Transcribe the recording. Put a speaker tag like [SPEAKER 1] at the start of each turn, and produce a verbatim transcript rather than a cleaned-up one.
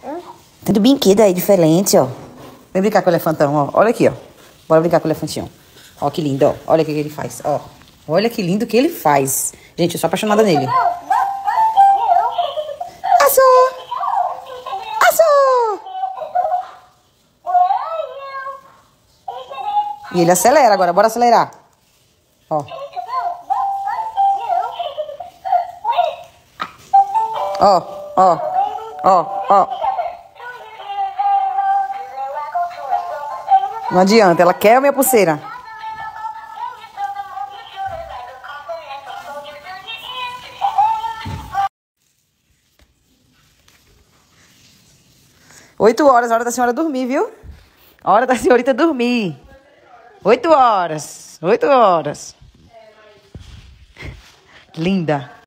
[SPEAKER 1] Tudo brinquedo aí diferente, ó. Vem brincar com o elefantão, ó. Olha aqui, ó. Bora brincar com o elefantinho. Ó, que lindo, ó. Olha o que ele faz, ó. Olha que lindo que ele faz. Gente, eu sou apaixonada nele. Assou! Assou! E ele acelera agora. Bora acelerar. Ó. Ó, ó. Ó, ó. Não adianta, ela quer a minha pulseira. Oito horas, hora da senhora dormir, viu? Hora da senhorita dormir. Oito horas. Oito horas. Linda.